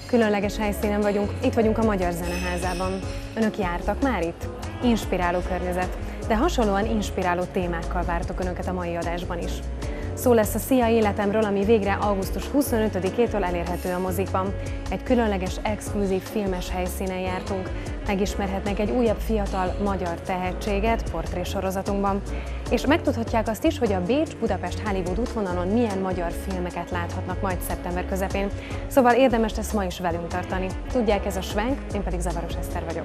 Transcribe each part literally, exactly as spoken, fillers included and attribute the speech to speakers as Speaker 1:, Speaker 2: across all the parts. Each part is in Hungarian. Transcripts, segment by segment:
Speaker 1: Különleges helyszínen vagyunk, itt vagyunk a Magyar Zeneházában. Önök jártak már itt? Inspiráló környezet, de hasonlóan inspiráló témákkal vártok Önöket a mai adásban is. Szó lesz a Szia életemről, ami végre augusztus huszonötödikétől elérhető a mozikban. Egy különleges, exkluzív filmes helyszínen jártunk. Megismerhetnek egy újabb fiatal magyar tehetséget portrésorozatunkban. És megtudhatják azt is, hogy a Bécs-Budapest-Hollywood útvonalon milyen magyar filmeket láthatnak majd szeptember közepén. Szóval érdemes ezt ma is velünk tartani. Tudják, ez a Schwenk, én pedig Zavaros Eszter vagyok.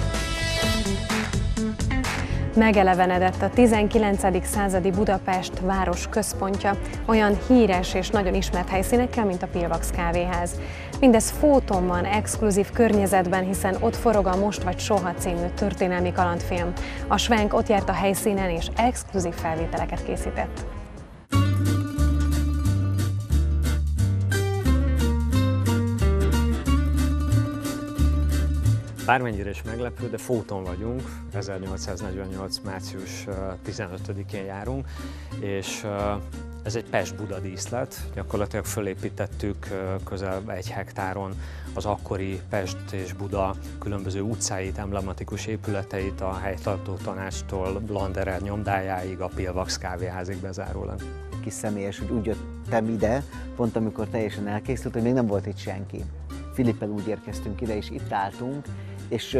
Speaker 1: Megelevenedett a tizenkilencedik századi Budapest város központja, olyan híres és nagyon ismert helyszínekkel, mint a Pillvax kávéház. Mindez Fótonban, exkluzív környezetben, hiszen ott forog a Most vagy Soha című történelmi kalandfilm. A Schwenk ott járt a helyszínen és exkluzív felvételeket készített.
Speaker 2: Bármennyire is meglepő, de Fóton vagyunk, ezernyolcszáznegyvennyolc március tizenötödikén járunk, és ez egy Pest-Buda díszlet. Gyakorlatilag fölépítettük közel egy hektáron az akkori Pest és Buda különböző utcáit, emblematikus épületeit, a helytartó tanácstól Landerer nyomdájáig, a Pillvax kávéházig bezárólag.
Speaker 3: Kis személyes, hogy úgy jöttem ide, pont amikor teljesen elkészült, hogy még nem volt itt senki. Filippel úgy érkeztünk ide, és itt álltunk, és,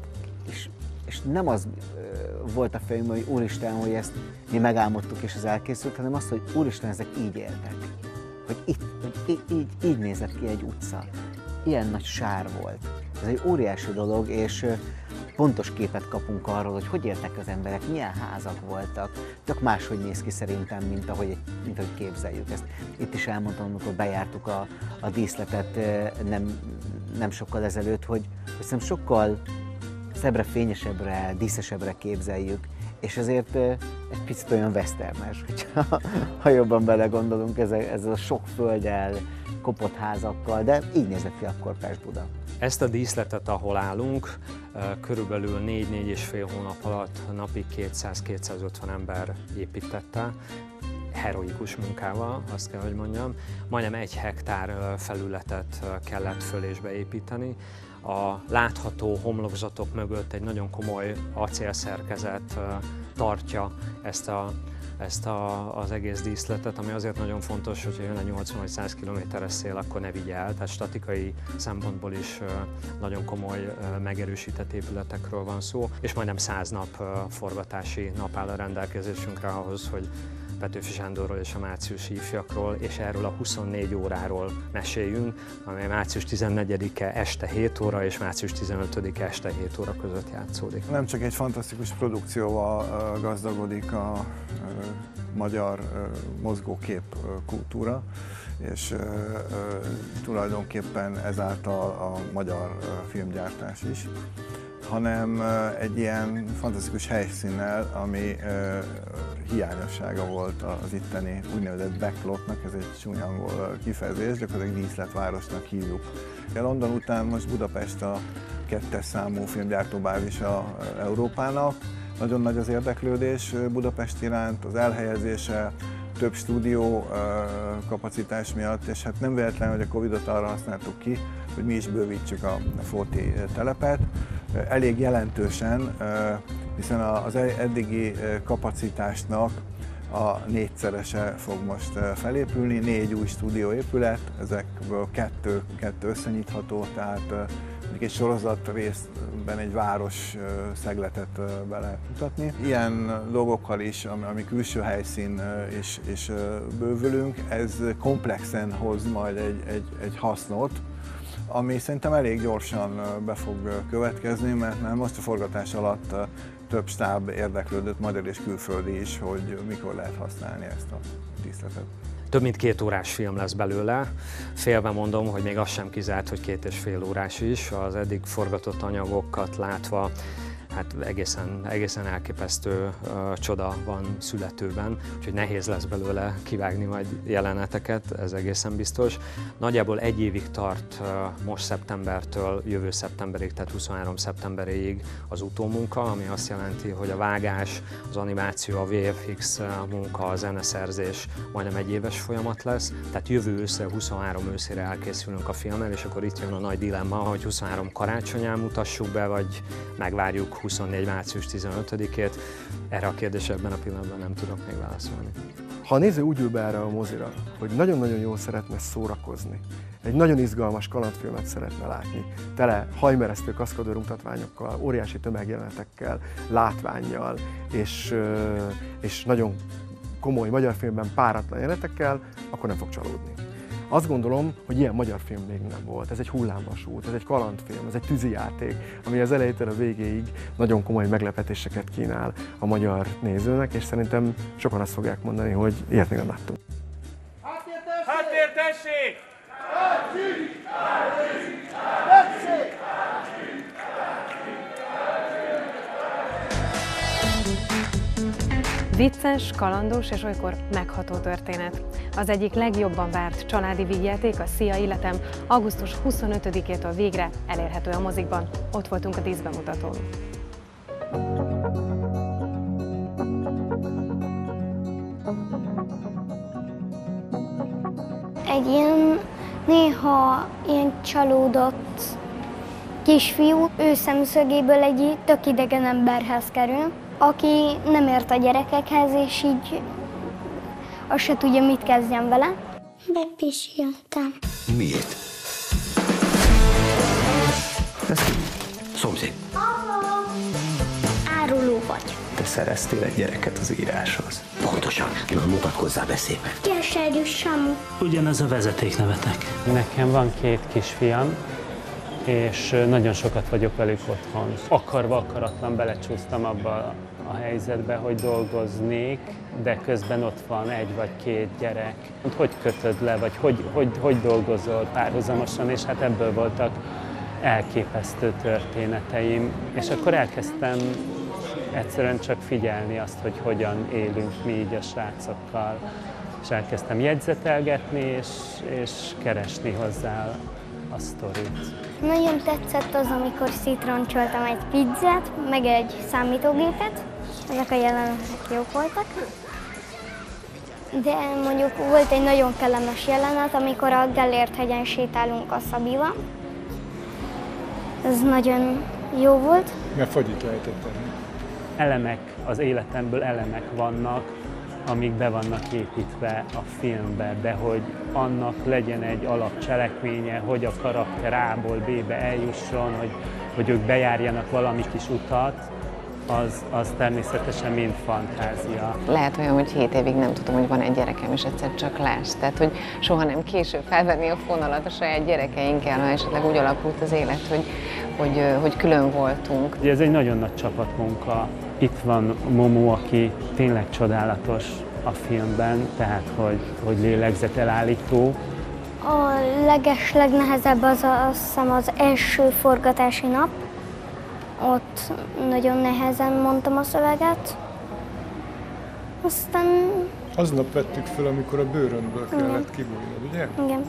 Speaker 3: és, és nem az volt a fejünkben, hogy úristen, hogy ezt mi megálmodtuk és ez elkészült, hanem az, hogy úristen, ezek így éltek. Hogy itt, hogy így, így, így nézett ki egy utca. Ilyen nagy sár volt. Ez egy óriási dolog, és pontos képet kapunk arról, hogy hogy éltek az emberek, milyen házak voltak. Tök máshogy néz ki szerintem, mint ahogy, mint ahogy képzeljük ezt. Itt is elmondtam, amikor bejártuk a, a díszletet nem, nem sokkal ezelőtt, hogy hiszem sokkal szebbre, fényesebbre, díszesebbre képzeljük, és ezért egy picit olyan westernes, hogyha, ha jobban belegondolunk ezzel, ezzel a sok földdel, kopott házakkal, de így nézett ki akkor Pest-Buda.
Speaker 2: Ezt a díszletet, ahol állunk, körülbelül négy-négy és fél hónap alatt napi kétszáz-kétszázötven ember építette, heroikus munkával, azt kell, hogy mondjam. Majdnem egy hektár felületet kellett föl és beépíteni. A látható homlokzatok mögött egy nagyon komoly acélszerkezet tartja ezt a ezt a, az egész díszletet, ami azért nagyon fontos, hogyha jön egy nyolcvan vagy száz kilométeres szél, akkor ne vigye el. Tehát statikai szempontból is nagyon komoly megerősített épületekről van szó, és majdnem száz nap forgatási nap áll a rendelkezésünkre ahhoz, hogy Petőfi Sándorról és a márciusi ifjakról, és erről a huszonnégy óráról meséljünk, amely március tizennegyedike este hét óra és március tizenötödike este hét óra között játszódik.
Speaker 4: Nem csak egy fantasztikus produkcióval gazdagodik a magyar mozgókép kultúra, és tulajdonképpen ezáltal a magyar filmgyártás is, hanem egy ilyen fantasztikus helyszínnel, ami hiányossága volt az itteni úgynevezett backlotnak, ez egy csúnya angol kifejezés, gyakorlatilag díszletvárosnak hívjuk. A London után most Budapest a kettes számú filmgyártóbázisa Európának. Nagyon nagy az érdeklődés Budapest iránt, az elhelyezése, több stúdió kapacitás miatt, és hát nem véletlen, hogy a Covidot arra használtuk ki, hogy mi is bővítsük a Fóti telepet. Elég jelentősen, hiszen az eddigi kapacitásnak a négyszerese fog most felépülni, négy új stúdióépület, ezekből kettő, kettő összenyitható, tehát mondjuk egy sorozat részben egy város szegletet be lehet mutatni. Ilyen dolgokkal is, ami külső helyszín is, is bővülünk, ez komplexen hoz majd egy, egy, egy hasznot, ami szerintem elég gyorsan be fog következni, mert már most a forgatás alatt több stáb érdeklődött, magyar és külföldi is, hogy mikor lehet használni ezt a díszletet.
Speaker 2: Több mint két órás film lesz belőle. Félve mondom, hogy még az sem kizárt, hogy két és fél órás is. Az eddig forgatott anyagokat látva hát egészen, egészen elképesztő uh, csoda van születőben, úgyhogy nehéz lesz belőle kivágni majd jeleneteket, ez egészen biztos. Nagyjából egy évig tart uh, most szeptembertől jövő szeptemberig, tehát huszonhárom szeptemberéig az utómunka, ami azt jelenti, hogy a vágás, az animáció, a vé ef iksz munka, a zeneszerzés majdnem egy éves folyamat lesz, tehát jövő őszre, huszonhárom őszére elkészülünk a filmmel, és akkor itt jön a nagy dilemma, hogy huszonhárom karácsonyán mutassuk be, vagy megvárjuk huszonnégy március tizenötödikét. Erre a kérdésre ebben a pillanatban nem tudok még válaszolni.
Speaker 5: Ha a néző úgy ül be erre a mozira, hogy nagyon-nagyon jól szeretne szórakozni, egy nagyon izgalmas kalandfilmet szeretne látni, tele hajmeresztő kaszkadőr mutatványokkal, óriási tömegjelenetekkel, látvánnyal, és, és nagyon komoly magyar filmben páratlan jelenetekkel, akkor nem fog csalódni. Azt gondolom, hogy ilyen magyar film még nem volt. Ez egy hullámvasút, ez egy kalandfilm, ez egy tűzijáték, ami az elejétől a végéig nagyon komoly meglepetéseket kínál a magyar nézőnek, és szerintem sokan azt fogják mondani, hogy ilyet még nem láttunk.
Speaker 6: Háttértesség!
Speaker 1: Vicces, kalandos és olykor megható történet. Az egyik legjobban várt családi vígjáték, a Szia Életem, augusztus huszonötödikétől végre elérhető a mozikban. Ott voltunk a díszbemutatón.
Speaker 7: Egy ilyen néha ilyen csalódott kisfiú, ő szemszögéből egy tök idegen emberhez kerül, aki nem ért a gyerekekhez, és így azt se tudja, mit kezdjen vele. Bepisiltem.
Speaker 8: Miért? Ez ki? Szomszéd.
Speaker 7: Áruló vagy.
Speaker 9: Te szereztél egy gyereket az íráshoz.
Speaker 8: Pontosan. Na, mutatkozzál be szépen.
Speaker 7: Keserű Samu.
Speaker 9: Ugyanez a vezetéknevetek.
Speaker 10: Nekem van két kisfiam, és nagyon sokat vagyok velük otthon. Akarva, akaratlan belecsúsztam abba a helyzetbe, hogy dolgoznék, de közben ott van egy vagy két gyerek. Hogy kötöd le, vagy hogy, hogy, hogy dolgozol párhuzamosan, és hát ebből voltak elképesztő történeteim. És akkor elkezdtem egyszerűen csak figyelni azt, hogy hogyan élünk mi így a srácokkal. És elkezdtem jegyzetelgetni, és, és keresni hozzá a sztorit.
Speaker 7: Nagyon tetszett az, amikor szitroncsoltam egy pizzát, meg egy számítógépet. Ezek a jelenetek jók voltak. De mondjuk volt egy nagyon kellemes jelenet, amikor a Gellért-hegyen sétálunk a Szabival. Ez nagyon jó volt.
Speaker 6: Mert fagyit lehetett tenni.
Speaker 10: Elemek, az életemből elemek vannak, amik be vannak építve a filmbe, de hogy annak legyen egy alapcselekménye, hogy a karakter A-ból B-be eljusson, hogy, hogy ők bejárjanak valami kis utat, az, az természetesen mind fantázia.
Speaker 11: Lehet olyan, hogy hét évig nem tudom, hogy van egy gyerekem, és egyszer csak lesz. Tehát, hogy soha nem később felvenni a fonalat a saját gyerekeinkkel, ha esetleg úgy alakult az élet, hogy, hogy, hogy külön voltunk.
Speaker 10: Ez egy nagyon nagy csapatmunka. Itt van Momo, aki tényleg csodálatos a filmben, tehát hogy, hogy lélegzetelállító.
Speaker 7: A leges, legnehezebb az, azt hiszem, az első forgatási nap. Ott nagyon nehezen mondtam a szöveget. Aztán...
Speaker 6: Aznap vettük föl, amikor a bőröndből kellett kibújnod, ugye?
Speaker 7: Igen.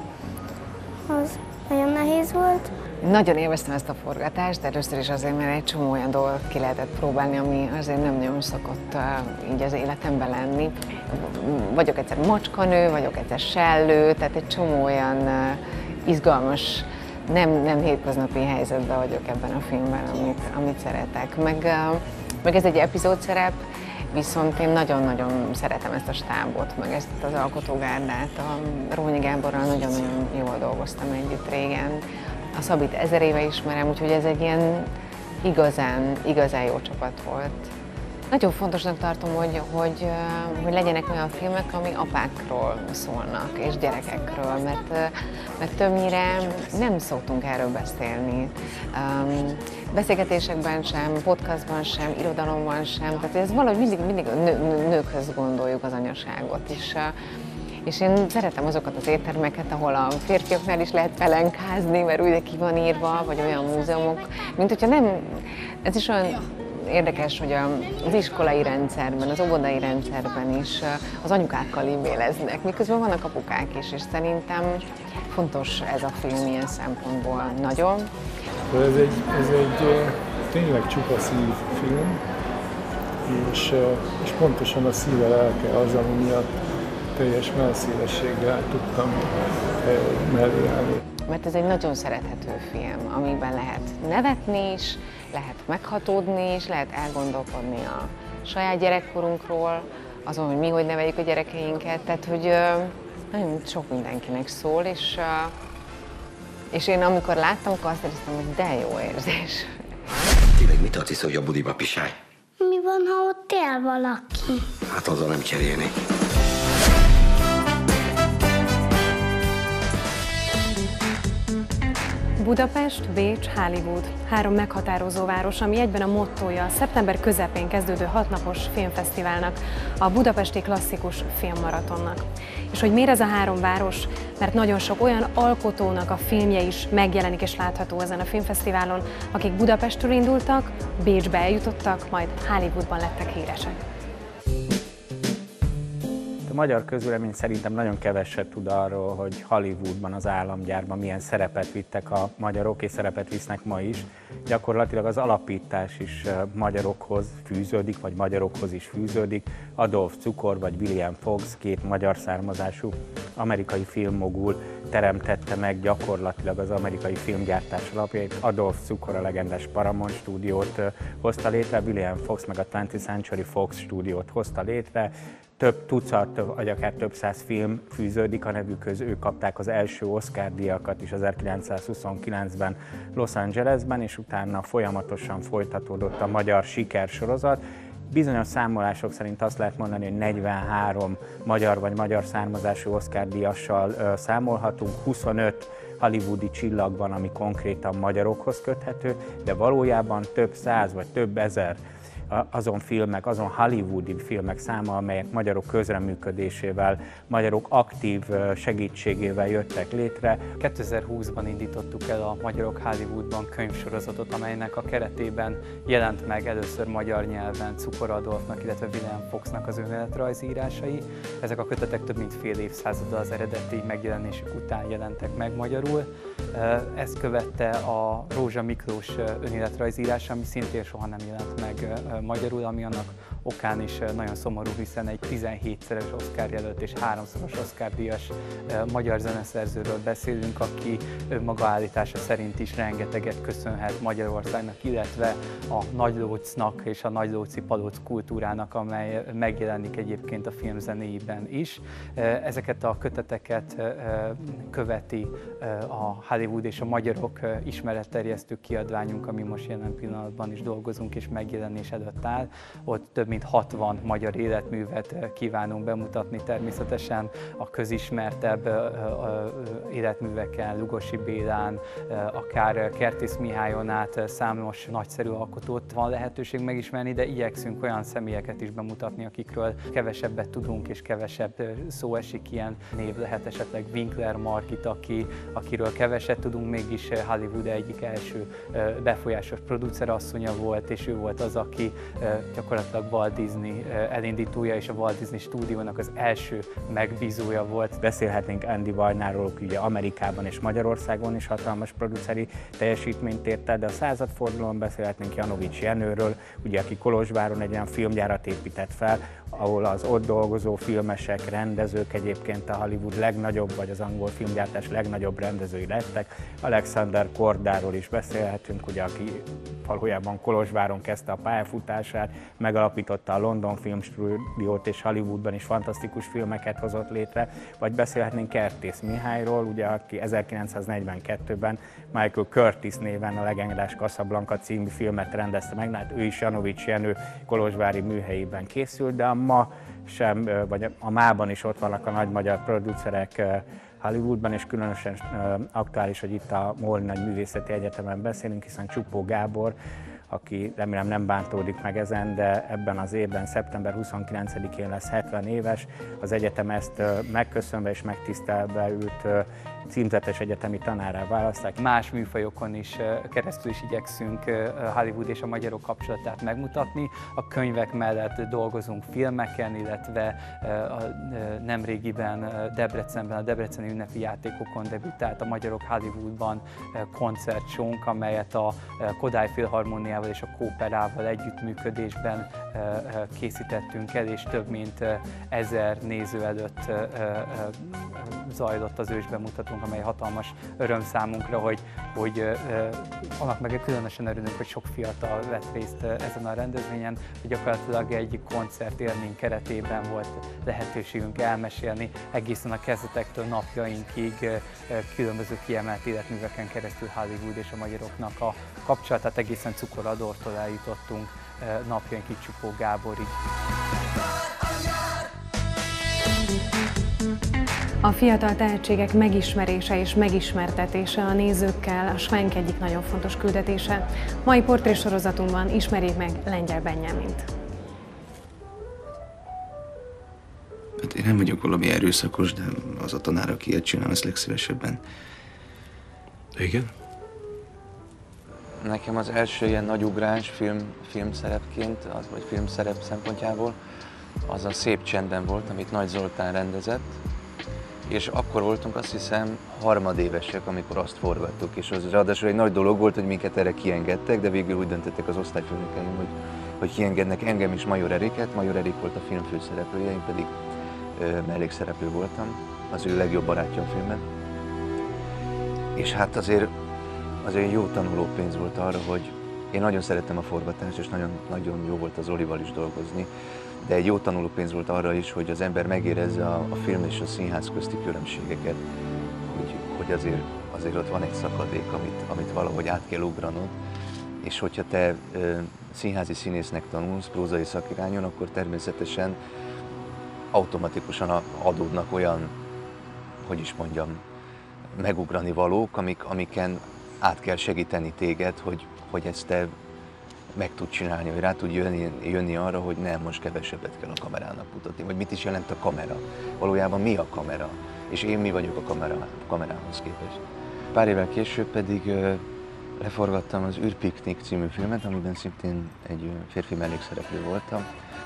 Speaker 7: Az nagyon nehéz volt.
Speaker 11: Nagyon élveztem ezt a forgatást, először is azért, mert egy csomó olyan dolgot ki lehetett próbálni, ami azért nem nagyon szokott uh, így az életemben lenni. Vagyok egyszer macskanő, vagyok egyszer sellő, tehát egy csomó olyan uh, izgalmas, nem, nem hétköznapi helyzetben vagyok ebben a filmben, amit, amit szeretek. Meg, uh, meg ez egy epizódszerep, viszont én nagyon-nagyon szeretem ezt a stábot, meg ezt az alkotógárdát. A Rónyi Gáborral nagyon-nagyon jól dolgoztam együtt régen. A Szabit ezer éve ismerem, úgyhogy ez egy ilyen igazán, igazán jó csapat volt. Nagyon fontosnak tartom, hogy, hogy, hogy legyenek olyan filmek, ami apákról szólnak, és gyerekekről, mert, mert többnyire nem szoktunk erről beszélni. Um, beszélgetésekben sem, podcastban sem, irodalomban sem, tehát ez valahogy mindig, mindig a nő, nőkhöz gondoljuk az anyaságot is. És én szeretem azokat az éttermeket, ahol a férfiaknál is lehet pelenkázni, mert úgy ki van írva, vagy olyan múzeumok, mint hogyha nem, ez is olyan érdekes, hogy az iskolai rendszerben, az óvodai rendszerben is az anyukákkal e-maileznek, miközben vannak apukák is, és szerintem fontos ez a film ilyen szempontból nagyon.
Speaker 6: Ez egy, ez egy tényleg csupa szívfilm, és, és pontosan a szíve lelke az, ami miatt teljes mellszélességgel tudtam mellé állni.
Speaker 11: Mert ez egy nagyon szerethető film, amiben lehet nevetni is, lehet meghatódni is, lehet elgondolkodni a saját gyerekkorunkról, azon, hogy mi hogy neveljük a gyerekeinket, tehát hogy nagyon sok mindenkinek szól, és, és én amikor láttam, akkor azt éreztem, hogy de jó érzés.
Speaker 8: Ti meg mit adsz, hogy a budiba pisály?
Speaker 7: Mi van, ha ott él valaki?
Speaker 8: Hát azzal nem cserélnék.
Speaker 1: Budapest, Bécs, Hollywood. Három meghatározó város, ami egyben a mottója a szeptember közepén kezdődő hatnapos filmfesztiválnak, a Budapesti Klasszikus Filmmaratonnak. És hogy miért ez a három város? Mert nagyon sok olyan alkotónak a filmje is megjelenik és látható ezen a filmfesztiválon, akik Budapestről indultak, Bécsbe eljutottak, majd Hollywoodban lettek híresek.
Speaker 12: A magyar közvélemény szerintem nagyon keveset tud arról, hogy Hollywoodban, az államgyárban milyen szerepet vittek a magyarok, és szerepet visznek ma is. Gyakorlatilag az alapítás is magyarokhoz fűződik, vagy magyarokhoz is fűződik. Adolf Cukor vagy William Fox, két magyar származású amerikai filmmogul teremtette meg gyakorlatilag az amerikai filmgyártás alapjait. Adolf Cukor a legendás Paramount stúdiót hozta létre, William Fox meg a twentieth Century Fox stúdiót hozta létre. Több tucat, vagy akár több száz film fűződik a nevükhöz, ők kapták az első Oscar-díjakat is ezerkilencszázhuszonkilencben Los Angelesben, és utána folyamatosan folytatódott a magyar sikersorozat. Bizonyos számolások szerint azt lehet mondani, hogy negyvenhárom magyar vagy magyar származású Oscar-díjassal számolhatunk, huszonöt hollywoodi csillag van, ami konkrétan magyarokhoz köthető, de valójában több száz vagy több ezer azon filmek, azon hollywoodi filmek száma, amelyek magyarok közreműködésével, magyarok aktív segítségével jöttek létre.
Speaker 13: kétezer-húszban indítottuk el a Magyarok Hollywoodban könyvsorozatot, amelynek a keretében jelent meg először magyar nyelven Cukor Adolfnak, illetve William Foxnak az önéletrajzírásai. Ezek a kötetek több mint fél évszázaddal az eredeti megjelenésük után jelentek meg magyarul. Ezt követte a Rózsa Miklós önéletrajzírása, ami szintén soha nem jelent meg magyarul, ami annak okán is nagyon szomorú, hiszen egy tizenhétszeres Oscar jelölt és háromszoros Oscar-díjas magyar zeneszerzőről beszélünk, aki önmaga állítása szerint is rengeteget köszönhet Magyarországnak, illetve a Nagylócnak és a nagylóci palóc kultúrának, amely megjelenik egyébként a filmzenéiben is. Ezeket a köteteket követi a Hollywood és a Magyarok ismeretterjesztő kiadványunk, ami most jelen pillanatban is dolgozunk és megjelenés előtt áll. Ott több mint hatvan magyar életművet kívánunk bemutatni, természetesen a közismertebb életműveken, Lugosi Bélán, akár Kertész Mihályon át számos nagyszerű alkotót van lehetőség megismerni, de igyekszünk olyan személyeket is bemutatni, akikről kevesebbet tudunk és kevesebb szó esik. Ilyen név lehet esetleg Winkler Margit, aki, akiről keveset tudunk, mégis Hollywood egyik első befolyásos producerasszonya volt, és ő volt az, aki gyakorlatilag Walt Disney elindítója és a Walt Disney stúdiónak az első megbízója volt.
Speaker 12: Beszélhetnénk Andy Vajnáról, aki ugye Amerikában és Magyarországon is hatalmas produceri teljesítményt ért el, de a századfordulón beszélhetnénk Janovics Jenőről, ugye, aki Kolozsváron egy olyan filmgyárat épített fel, ahol az ott dolgozó filmesek, rendezők egyébként a Hollywood legnagyobb, vagy az angol filmgyártás legnagyobb rendezői lettek. Alexander Kordáról is beszélhetünk, ugye, aki valójában Kolozsváron kezdte a pályafutását, megalapította a London Film Stúdiót, és Hollywoodban is fantasztikus filmeket hozott létre, vagy beszélhetnénk Kertész Mihályról, ugye, aki ezerkilencszáznegyvenkettőben Michael Curtis néven a legendás Casablanca című filmet rendezte meg, hát ő is Janovics Jenő kolozsvári műhelyében készült, de a ma sem, vagy a mában is ott vannak a nagy magyar producerek Hollywoodban, és különösen aktuális, hogy itt a Móri Nagy Művészeti Egyetemen beszélünk, hiszen Csupó Gábor, aki remélem nem bántódik meg ezen, de ebben az évben, szeptember huszonkilencedikén lesz hetven éves. Az egyetem ezt megköszönve és megtisztelve őt címzetes egyetemi tanárrá választák.
Speaker 13: Más műfajokon is keresztül is igyekszünk Hollywood és a magyarok kapcsolatát megmutatni. A könyvek mellett dolgozunk filmeken, illetve a nemrégiben Debrecenben, a Debreceni ünnepi játékokon debütált a Magyarok Hollywoodban koncertsónk, amelyet a Kodály Filharmóniával és a Kóperával együttműködésben készítettünk el, és több mint ezer néző előtt zajlott az ősbemutatónk, amely hatalmas öröm számunkra, hogy, hogy annak meg különösen örülünk, hogy sok fiatal vett részt ezen a rendezvényen, hogy gyakorlatilag egy koncertélmény keretében volt lehetőségünk elmesélni egészen a kezdetektől napjainkig különböző kiemelt életműveken keresztül Hollywood és a magyaroknak a kapcsolatát, egészen Cukoradortól eljutottunk napjainkig Csupó Gáborig.
Speaker 1: A fiatal tehetségek megismerése és megismertetése a nézőkkel a Schwenk egyik nagyon fontos küldetése. Mai portrésorozatunkban ismerjék meg Lengyel Benjamint.
Speaker 14: Hát én nem vagyok valami erőszakos, de az a tanár, aki ilyet csinál, ezt legszívesebben. Igen?
Speaker 15: Nekem az első ilyen nagy ugrás film, filmszerepként, az, vagy filmszerep szempontjából, az a Szép csendben volt, amit Nagy Zoltán rendezett. És akkor voltunk, azt hiszem, harmadévesek, amikor azt forgattuk, és az ráadásul egy nagy dolog volt, hogy minket erre kiengedtek, de végül úgy döntöttek az osztályfőnökeim, hogy, hogy kiengednek engem és Major Eriket. Major Erik volt a film főszereplője, én pedig ö, mellékszereplő voltam, az ő legjobb barátja a filmben. És hát azért, azért jó tanulópénz volt arra, hogy én nagyon szerettem a forgatást, és nagyon, nagyon jó volt az Olival is dolgozni, de egy jó tanulópénz volt arra is, hogy az ember megérezze a, a film és a színház közti különbségeket, hogy, hogy azért, azért ott van egy szakadék, amit, amit valahogy át kell ugranod, és hogyha te ö, színházi színésznek tanulsz, prózai szakirányon, akkor természetesen automatikusan adódnak olyan, hogy is mondjam, megugrani valók, amik, amiken át kell segíteni téged, hogy, hogy ezt te meg tud csinálni, hogy rá tud jönni, jönni arra, hogy nem, most kevesebbet kell a kamerának mutatni, vagy mit is jelent a kamera. Valójában mi a kamera, és én mi vagyok a kamera, kamerához képest. Pár évvel később pedig ö, leforgattam az űrpiknik című filmet, amiben szintén egy férfi mellékszereplő voltam.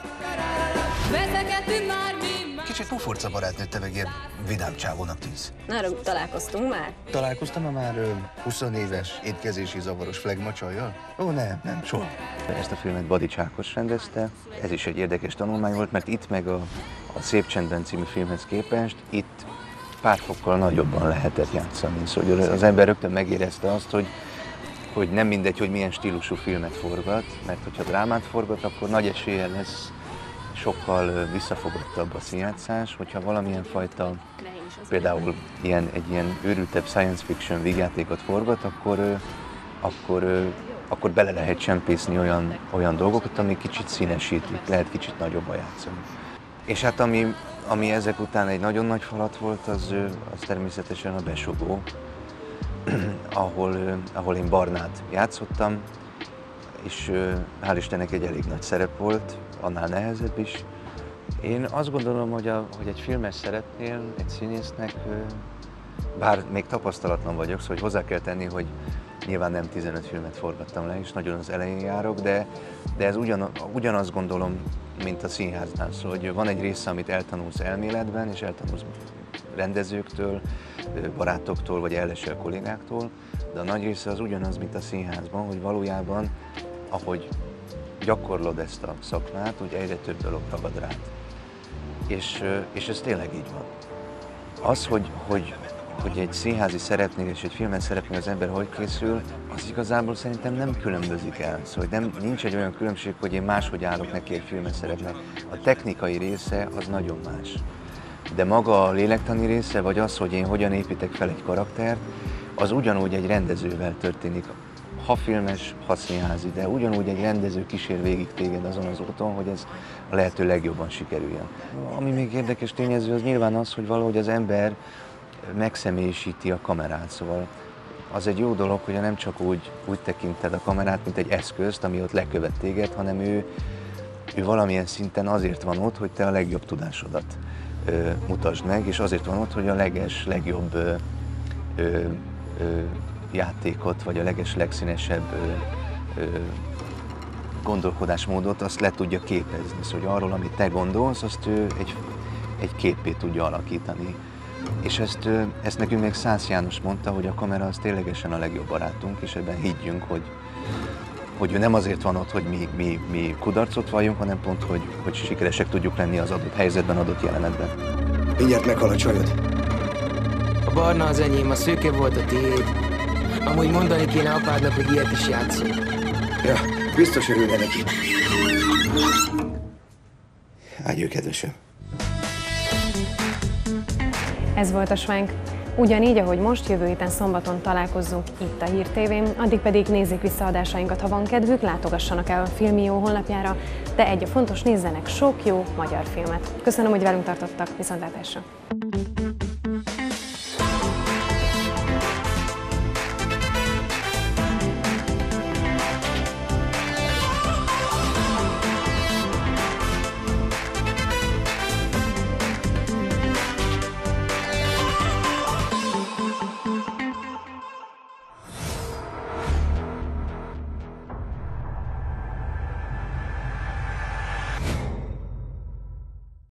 Speaker 16: Kicsit pufurca barátnő, te meg ilyen vidám csávónak tűnsz.
Speaker 17: Nára találkoztunk már?
Speaker 16: Találkoztam-e már húsz éves étkezési zavaros flegmacsajjal? Ó, nem, nem, soha.
Speaker 15: Ezt a filmet Badics Ákos rendezte. Ez is egy érdekes tanulmány volt, mert itt meg a, a Szép csendben című filmhez képest, itt pár fokkal nagyobban lehetett játszani. Szóval az ember rögtön megérezte azt, hogy, hogy nem mindegy, hogy milyen stílusú filmet forgat, mert hogyha drámát forgat, akkor nagy eséllyel lesz sokkal visszafogottabb a színjátszás, hogyha valamilyen fajta, például ilyen, egy ilyen őrültebb science fiction vígjátékot forgat, akkor, akkor, akkor bele lehet csempészni olyan, olyan dolgokat, ami kicsit színesítik, lehet kicsit nagyobban játszani. És hát ami, ami ezek után egy nagyon nagy falat volt, az, az természetesen a Besugó, ahol, ahol én Barnát játszottam, és hál' Istennek egy elég nagy szerep volt, annál nehezebb is. Én azt gondolom, hogy, a, hogy egy filmes szerepnél, egy színésznek, bár még tapasztalatlan vagyok, szóval hozzá kell tenni, hogy nyilván nem tizenöt filmet forgattam le, és nagyon az elején járok, de, de ez ugyan, ugyanazt gondolom, mint a színháznál. Szóval hogy van egy része, amit eltanulsz elméletben, és eltanulsz rendezőktől, barátoktól, vagy ellesel kollégáktól, de a nagy része az ugyanaz, mint a színházban, hogy valójában, ahogy gyakorlod ezt a szakmát, úgy egyre több dolog ragad rád. És, és ez tényleg így van. Az, hogy, hogy, hogy egy színházi szerepnél és egy filmen szerepnél az ember hogy készül, az igazából szerintem nem különbözik el. Szóval nem, nincs egy olyan különbség, hogy én máshogy állok neki egy filmen szerepnek. A technikai része az nagyon más. De maga a lélektani része, vagy az, hogy én hogyan építek fel egy karaktert, az ugyanúgy egy rendezővel történik. Ha filmes, ha színházi, de ugyanúgy egy rendező kísér végig téged azon az úton, hogy ez a lehető legjobban sikerüljön. Ami még érdekes tényező, az nyilván az, hogy valahogy az ember megszemélyisíti a kamerát. Szóval az egy jó dolog, hogy nem csak úgy, úgy tekinted a kamerát, mint egy eszközt, ami ott lekövet téged, hanem ő, ő valamilyen szinten azért van ott, hogy te a legjobb tudásodat ö, mutasd meg, és azért van ott, hogy a leges, legjobb ö, ö, ö, játékot, vagy a leges legszínesebb ö, ö, gondolkodásmódot, azt le tudja képezni. Szóval hogy arról, amit te gondolsz, azt ő egy, egy képét tudja alakítani. És ezt, ezt nekünk még Szász János mondta, hogy a kamera az ténylegesen a legjobb barátunk, és ebben higgyünk, hogy, hogy ő nem azért van ott, hogy mi, mi, mi kudarcot valljunk, hanem pont, hogy, hogy sikeresek tudjuk lenni az adott helyzetben, adott jelenetben.
Speaker 8: Mindjárt meghal a csajod.
Speaker 17: A barna az enyém, a szőke volt a tiéd. Amúgy mondani kéne apádnak, hogy ilyet is játszunk.
Speaker 8: Ja, biztos örülne neki. Ágyő, kedvesem.
Speaker 1: Ez volt a Swank. Ugyanígy, ahogy most, jövő héten szombaton találkozzunk itt a Hír té vén, addig pedig nézzék vissza adásainkat, ha van kedvük, látogassanak el a Filmió honlapjára, de egy a fontos, nézzenek sok jó magyar filmet. Köszönöm, hogy velünk tartottak, viszontlátásra!